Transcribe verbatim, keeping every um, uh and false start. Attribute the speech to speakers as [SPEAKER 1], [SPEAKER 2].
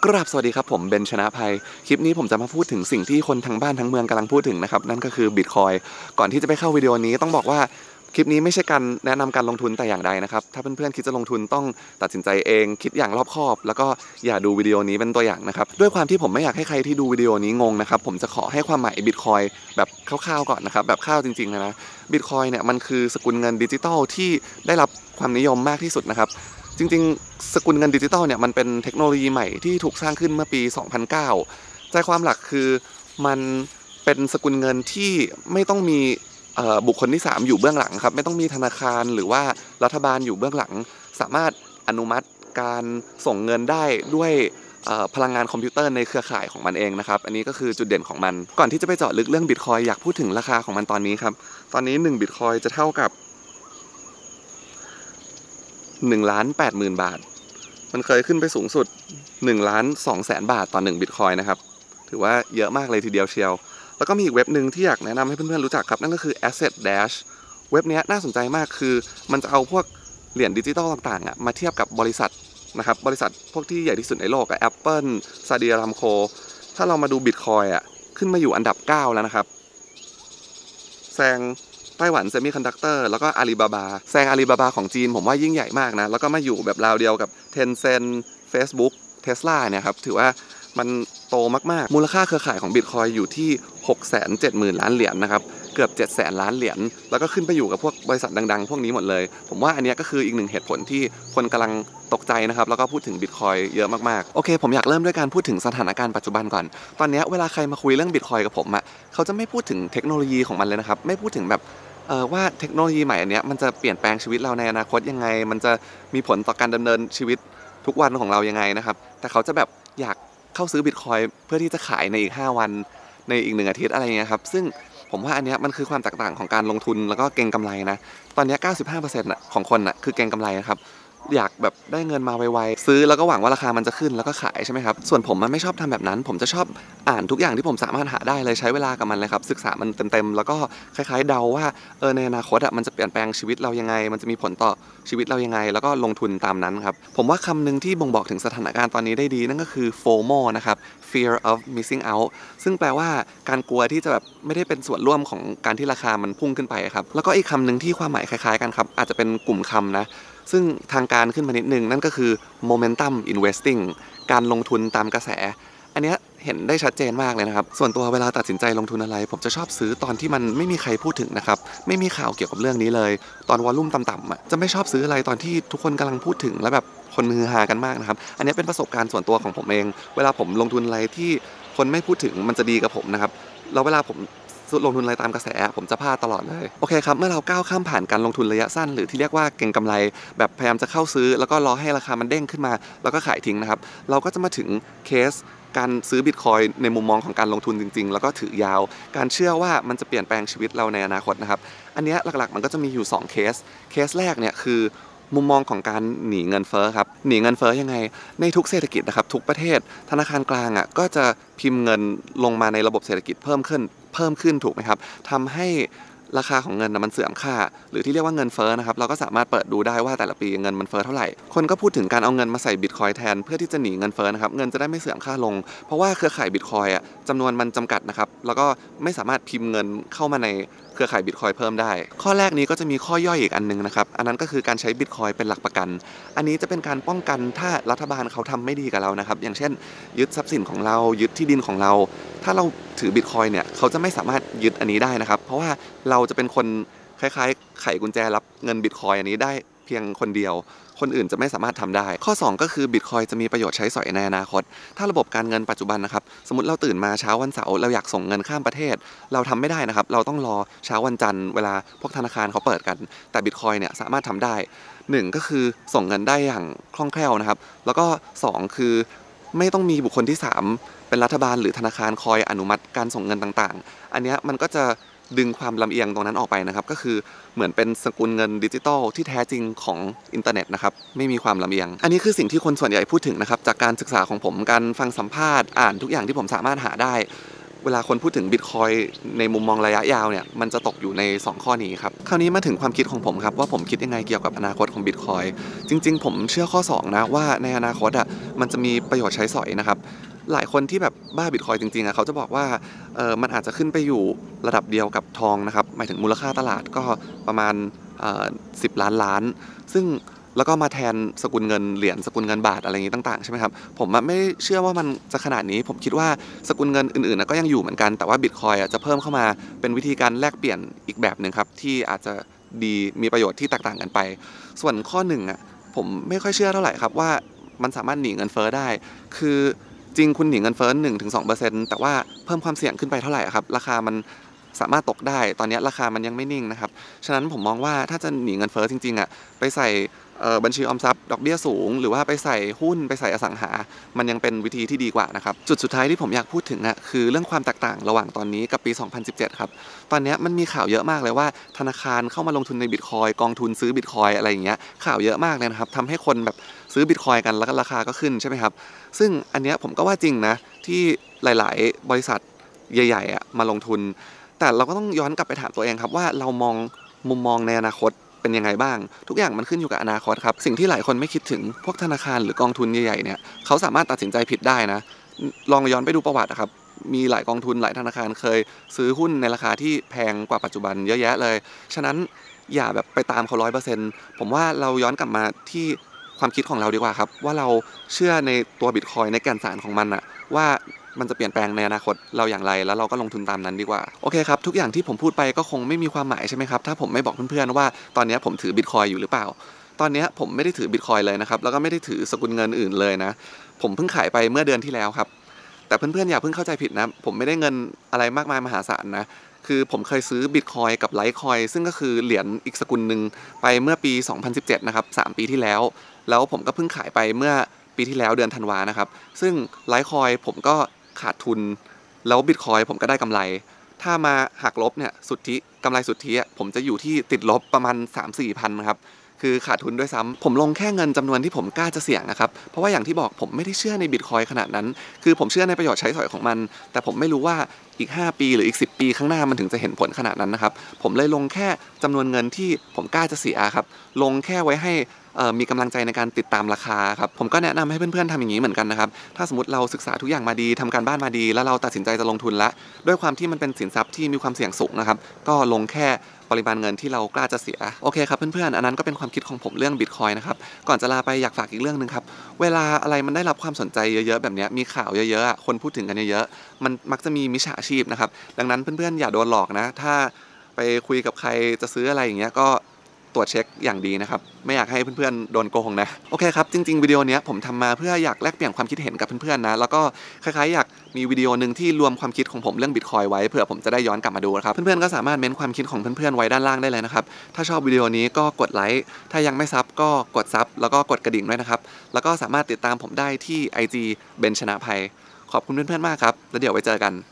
[SPEAKER 1] กราบสวัสดีครับผมเบนชนะภัยคลิปนี้ผมจะมาพูดถึงสิ่งที่คนทั้งบ้านทั้งเมืองกำลังพูดถึงนะครับนั่นก็คือบิตคอยก่อนที่จะไปเข้าวิดีโอนี้ต้องบอกว่าคลิปนี้ไม่ใช่การแนะนำการลงทุนแต่อย่างใดนะครับถ้าเพื่อนๆคิดจะลงทุนต้องตัดสินใจเองคิดอย่างรอบคอบแล้วก็อย่าดูวิดีโอนี้เป็นตัวอย่างนะครับด้วยความที่ผมไม่อยากให้ใครที่ดูวิดีโอนี้งงนะครับผมจะขอให้ความหมายบิตคอยแบบคร่าวๆก่อนนะครับแบบคร่าวจริงๆเลยนะบิตคอยเนี่ยมันคือสกุลเงินดิจิทัลที่ได้รับความนิยมมากที่สุดนะครับจริงๆสกุลเงินดิจิทัลเนี่ยมันเป็นเทคโนโลยีใหม่ที่ถูกสร้างขึ้นเมื่อปี สองพันเก้า ใจความหลักคือมันเป็นสกุลเงินที่ไม่ต้องมีบุคคลที่สามอยู่เบื้องหลังครับไม่ต้องมีธนาคารหรือว่ารัฐบาลอยู่เบื้องหลังสามารถอนุมัติการส่งเงินได้ด้วยพลังงานคอมพิวเตอร์ในเครือข่ายของมันเองนะครับอันนี้ก็คือจุดเด่นของมันก่อนที่จะไปเจาะลึกเรื่องบิตคอยอยากพูดถึงราคาของมันตอนนี้ครับตอนนี้หนึ่งบิตคอยจะเท่ากับหนึ่งล้านแปดหมื่นบาทมันเคยขึ้นไปสูงสุดหนึ่งล้านสองแสนบาทต่อหนึ่งบิตคอยนะครับถือว่าเยอะมากเลยทีเดียวเชียวแล้วก็มีอีกเว็บหนึ่งที่อยากแนะนำให้เพื่อนๆรู้จักครับนั่นก็คือ Asset Dash เว็บนี้น่าสนใจมากคือมันจะเอาพวกเหรียญดิจิตอลต่างๆอ่ะมาเทียบกับบริษัทนะครับบริษัทพวกที่ใหญ่ที่สุดในโลกกับ Apple ซาอุดิอาระโคถ้าเรามาดูบิตคอยอ่ะขึ้นมาอยู่อันดับเก้าแล้วนะครับแซงไต้หวันเซมิคอนดักเตอร์แล้วก็อาลีบาบาแซงอาลีบาบาของจีนผมว่ายิ่งใหญ่มากนะแล้วก็มาอยู่แบบราวเดียวกับ Tencent Facebook Tesla เนี่ยครับถือว่ามันโตมากๆมูลค่าเครือข่ายของ Bitcoin อยู่ที่ หกแสนเจ็ดหมื่น ล้านเหรียญ นะครับเกือบ เจ็ดแสน ล้านเหรียญแล้วก็ขึ้นไปอยู่กับพวกบริษัทดังๆพวกนี้หมดเลยผมว่าอันนี้ก็คืออีกหนึ่งเหตุผลที่คนกำลังตกใจนะครับแล้วก็พูดถึง Bitcoin เยอะมากๆโอเคผมอยากเริ่มด้วยการพูดถึงสถานการณ์ปัจจุบันก่อนตอนนี้เวลาใครมาคุยเรื่อง Bitcoin กับผมอ่ะเขาจะไม่พูดถึงเทคโนโลยีของมันเลยนะครับไม่พูดถึงแบบเอ่อว่าเทคโนโลยีใหม่อันนี้มันจะเปลี่ยนแปลงชีวิตเราในอนาคตยังไงมันจะมีผลต่อการดำเนินชีวิตทุกวันของเรายังไงนะครับแต่เขาจะแบบอยากเข้าซื้อ Bitcoin เพื่อที่จะขายในอีกห้าวันในอีกหนึ่งอาทิตย์อะไรเงี้ยครับซึ่งผมว่าอันนี้มันคือความแตกต่างของการลงทุนแล้วก็เก็งกำไรนะตอนนี้ เก้าสิบห้าเปอร์เซ็นต์ ของคนน่ะคือเก็งกำไรนะครับอยากแบบได้เงินมาไวๆซื้อแล้วก็หวังว่าราคามันจะขึ้นแล้วก็ขายใช่ไหมครับส่วนผมมันไม่ชอบทำแบบนั้นผมจะชอบอ่านทุกอย่างที่ผมสามารถหาได้เลยใช้เวลากับมันเลยครับศึกษามันเต็มๆแล้วก็คล้ายๆเดาว่าเออในอนาคตอ่ะมันจะเปลี่ยนแปลงชีวิตเรายังไงมันจะมีผลต่อชีวิตเรายังไงแล้วก็ลงทุนตามนั้นครับผมว่าคำหนึ่งที่บ่งบอกถึงสถานการณ์ตอนนี้ได้ดีนั่นก็คือ โฟโม นะครับ fear of missing out ซึ่งแปลว่าการกลัวที่จะแบบไม่ได้เป็นส่วนร่วมของการที่ราคามันพุ่งขึ้นไปครับแล้วก็อีกคำหนึ่งที่ความหมายคล้ายๆกันครับอาจจะเป็นกลุ่มคำนะซึ่งทางการขึ้นมานิดนึงนั่นก็คือ momentum investing การลงทุนตามกระแสอันนี้เห็นได้ชัดเจนมากเลยนะครับส่วนตัวเวลาตัดสินใจลงทุนอะไรผมจะชอบซื้อตอนที่มันไม่มีใครพูดถึงนะครับไม่มีข่าวเกี่ยวกับเรื่องนี้เลยตอนวอลลุ่มต่ำๆอ่ะจะไม่ชอบซื้ออะไรตอนที่ทุกคนกำลังพูดถึงแล้วแบบคนฮือฮากันมากนะครับอันนี้เป็นประสบการณ์ส่วนตัวของผมเองเวลาผมลงทุนอะไรที่คนไม่พูดถึงมันจะดีกับผมนะครับแล้วเวลาผมลงทุนอะไรตามกระแสผมจะพลาดตลอดเลยโอเคครับเมื่อเราก้าวข้ามผ่านการลงทุนระยะสั้นหรือที่เรียกว่าเก็งกำไรแบบพยายามจะเข้าซื้อแล้วก็รอให้ราคามันเด้งขึ้นมาแล้วก็ขายทิ้งนะครับเราก็จะมาถึงเคสการซื้อบิตคอยในมุมมองของการลงทุนจริงๆแล้วก็ถือยาวการเชื่อว่ามันจะเปลี่ยนแปลงชีวิตเราในอนาคตนะครับอันนี้หลักๆมันก็จะมีอยู่สองเคสเคสแรกเนี่ยคือมุมมองของการหนีเงินเฟ้อครับหนีเงินเฟ้อยังไงในทุกเศรษฐกิจนะครับทุกประเทศธนาคารกลางอ่ะก็จะพิมพ์เงินลงมาในระบบเศรษฐกิจเพิ่มขึ้นเพิ่มขึ้นถูกไหมครับทำให้ราคาของเงินมันเสื่อมค่าหรือที่เรียกว่าเงินเฟ้อนะครับเราก็สามารถเปิดดูได้ว่าแต่ละปีเงินมันเฟ้อเท่าไหร่คนก็พูดถึงการเอาเงินมาใส่บิตคอยแทนเพื่อที่จะหนีเงินเฟ้อนะครับเงินจะได้ไม่เสื่อมค่าลงเพราะว่าเครือข่ายบิตคอยอ่ะจำนวนมันจำกัดนะครับแล้วก็ไม่สามารถพิมพ์เงินเข้ามาในเครือข่ายบิตคอยเพิ่มได้ข้อแรกนี้ก็จะมีข้อย่อยอีกอันนึงนะครับอันนั้นก็คือการใช้บิตคอยเป็นหลักประกันอันนี้จะเป็นการป้องกันถ้ารัฐบาลเขาทำไม่ดีกับเรานะครับอย่างเช่นยึดทรัพย์สินของเรายึดที่ดินของเราถ้าเราถือบิตคอยเนี่ยเขาจะไม่สามารถยึดอันนี้ได้นะครับเพราะว่าเราจะเป็นคนคล้ายๆไขกุญแจรับเงินบิตคอยอันนี้ได้เพียงคนเดียวคนอื่นจะไม่สามารถทำได้ข้อสองก็คือบิตคอยจะมีประโยชน์ใช้สอยในอนาคตถ้าระบบการเงินปัจจุบันนะครับสมมติเราตื่นมาเช้าวันเสาร์เราอยากส่งเงินข้ามประเทศเราทำไม่ได้นะครับเราต้องรอเช้าวันจันทร์เวลาพวกธนาคารเขาเปิดกันแต่บิตคอยเนี่ยสามารถทำได้หนึ่งก็คือส่งเงินได้อย่างคล่องแคล่วนะครับแล้วก็สองคือไม่ต้องมีบุคคลที่สามเป็นรัฐบาลหรือธนาคารคอยอนุมัติการส่งเงินต่างๆอันนี้มันก็จะดึงความลำเอียงตรงนั้นออกไปนะครับก็คือเหมือนเป็นสกุลเงินดิจิตอลที่แท้จริงของอินเทอร์เน็ตนะครับไม่มีความลำเอียงอันนี้คือสิ่งที่คนส่วนใหญ่พูดถึงนะครับจากการศึกษาของผมการฟังสัมภาษณ์อ่านทุกอย่างที่ผมสามารถหาได้เวลาคนพูดถึงบิตคอยในมุมมองระยะยาวเนี่ยมันจะตกอยู่ในสองข้อนี้ครับคราวนี้มาถึงความคิดของผมครับว่าผมคิดยังไงเกี่ยวกับอนาคตของบิตคอยจริงๆผมเชื่อข้อสองนะว่าในอนาคตอ่ะมันจะมีประโยชน์ใช้สอยนะครับหลายคนที่แบบบ้าบิตคอยจริงๆอ่ะเขาจะบอกว่าเออมันอาจจะขึ้นไปอยู่ระดับเดียวกับทองนะครับหมายถึงมูลค่าตลาดก็ประมาณเอ่อสิบล้านล้านซึ่งแล้วก็มาแทนสกุลเงินเหรียญสกุลเงินบาทอะไรอย่างนี้ต่างๆใช่ไหมครับผมไม่เชื่อว่ามันจะขนาดนี้ผมคิดว่าสกุลเงินอื่นๆก็ยังอยู่เหมือนกันแต่ว่าบิตคอยจะเพิ่มเข้ามาเป็นวิธีการแลกเปลี่ยนอีกแบบหนึ่งครับที่อาจจะดีมีประโยชน์ที่แตกต่างกันไปส่วนข้อหนึ่งอ่ะผมไม่ค่อยเชื่อเท่าไหร่ครับว่ามันสามารถหนีเงินเฟ้อได้คือจริงคุณหนีเงินเฟ้อ หนึ่งถึงสองเปอร์เซ็นต์ แต่ว่าเพิ่มความเสี่ยงขึ้นไปเท่าไหร่ครับราคามันสามารถตกได้ตอนนี้ราคามันยังไม่นิ่งนะครับฉะนั้นผมมองว่าถ้าจะหนีเงินเฟ้อจริงๆอ่ะไปใส่บัญชีออมทรัพย์ดอกเบี้ยสูงหรือว่าไปใส่หุ้นไปใส่อสังหามันยังเป็นวิธีที่ดีกว่านะครับจุดสุดท้ายที่ผมอยากพูดถึงอ่ะคือเรื่องความแตกต่างระหว่างตอนนี้กับปีสองพันสิบเจ็ดครับตอนนี้มันมีข่าวเยอะมากเลยว่าธนาคารเข้ามาลงทุนในบิตคอยกองทุนซื้อบิตคอยอะไรอย่างเงี้ยข่าวเยอะมากเลยนะครับทำให้คนแบบซื้อบิตคอยกันแล้วก็ราคาก็ขึ้นใช่ไหมครับซึ่งอันเนี้ยผมก็ว่าจริงนะที่หลายๆบริษัทใหญ่ๆอ่ะมาลงทุนแต่เราก็ต้องย้อนกลับไปถามตัวเองครับว่าเรามองมุมมองในอนาคตเป็นยังไงบ้างทุกอย่างมันขึ้นอยู่กับอนาคตครับสิ่งที่หลายคนไม่คิดถึงพวกธนาคารหรือกองทุนใหญ่ๆเนี่ยเขาสามารถตัดสินใจผิดได้นะลองย้อนไปดูประวัติครับมีหลายกองทุนหลายธนาคารเคยซื้อหุ้นในราคาที่แพงกว่าปัจจุบันเยอะแยะเลยฉะนั้นอย่าแบบไปตามเขาร้อยเปอร์เซ็นต์ผมว่าเราย้อนกลับมาที่ความคิดของเราดีกว่าครับว่าเราเชื่อในตัวบิตคอยในแก่นสารของมันอะว่ามันจะเปลี่ยนแปลงในอนาคตเราอย่างไรแล้วเราก็ลงทุนตามนั้นดีกว่าโอเคครับทุกอย่างที่ผมพูดไปก็คงไม่มีความหมายใช่ไหมครับถ้าผมไม่บอกเพื่อนๆว่าตอนนี้ผมถือบิตคอยอยู่หรือเปล่าตอนนี้ผมไม่ได้ถือบิตคอยเลยนะครับแล้วก็ไม่ได้ถือสกุลเงินอื่นเลยนะผมเพิ่งขายไปเมื่อเดือนที่แล้วครับแต่เพื่อนๆอย่าเพิ่งเข้าใจผิดนะผมไม่ได้เงินอะไรมากมายมหาศาลนะคือผมเคยซื้อบิตคอยกับไลท์คอยซึ่งก็คือเหรียญอีกสกุลหนึ่งไปเมื่อปีสองพันสิบเจ็ดนะครับสามปีที่แล้วแล้วผมก็เพิ่งขายไปเมื่อปีที่แล้วเดือนธันวานะครับซึ่งไลท์คอยผมก็ขาดทุนแล้วบิตคอยผมก็ได้กำไรถ้ามาหักลบเนี่ยสุทธิกำไรสุทธิผมจะอยู่ที่ติดลบประมาณ สามถึงสี่พัน ครับคือขาดทุนด้วยซ้ำผมลงแค่เงินจำนวนที่ผมกล้าจะเสี่ยงนะครับเพราะว่าอย่างที่บอกผมไม่ได้เชื่อในบิตคอยขนาดนั้นคือผมเชื่อในประโยชน์ใช้สอยของมันแต่ผมไม่รู้ว่าอีกห้าปีหรืออีกสิบปีข้างหน้ามันถึงจะเห็นผลขนาดนั้นนะครับผมเลยลงแค่จำนวนเงินที่ผมกล้าจะเสียครับลงแค่ไว้ให้มีกำลังใจในการติดตามราคาครับผมก็แนะนำให้เพื่อนๆทำอย่างนี้เหมือนกันนะครับถ้าสมมติเราศึกษาทุกอย่างมาดีทำการบ้านมาดีแล้วเราตัดสินใจจะลงทุนละด้วยความที่มันเป็นสินทรัพย์ที่มีความเสี่ยงสูงนะครับก็ลงแค่ปริมาณเงินที่เรากล้าจะเสียโอเคครับเพื่อนๆอันนั้นก็เป็นความคิดของผมเรื่องบิตคอยนะครับก่อนจะลาไปอยากฝากอีกเรื่องนึงครับเวลาอะไรมันได้รับความสนใจเยอะๆแบบนี้มีข่าวเยอะๆคนพูดถึงกันเยอะๆมันมักจะมีมิจฉาชีพนะครับดังนั้นเพื่อนๆอย่าโดนหลอกนะถ้าไปคุยกับใครจะซื้ออะไรอย่างเงี้ยก็ตรวจเช็คอย่างดีนะครับไม่อยากให้เพื่อนๆโดนโกงนะโอเคครับจริงๆวิดีโอนี้ผมทำมาเพื่ออยากแลกเปลี่ยนความคิดเห็นกับเพื่อนๆนะแล้วก็คล้ายๆอยากมีวิดีโอหนึ่งที่รวมความคิดของผมเรื่องบิตคอยไว้เผื่อผมจะได้ย้อนกลับมาดูครับเพื่อนๆก็สามารถเม้นความคิดของเพื่อนๆไว้ด้านล่างได้เลยนะครับถ้าชอบวิดีโอนี้ก็กดไลค์ถ้ายังไม่ซับก็กดซับแล้วก็กดกระดิ่งด้วยนะครับแล้วก็สามารถติดตามผมได้ที่ ไอ จี เบนชนะภัยขอบคุณเพื่อนๆมากครับแล้วเดี๋ยวไว้เจอกัน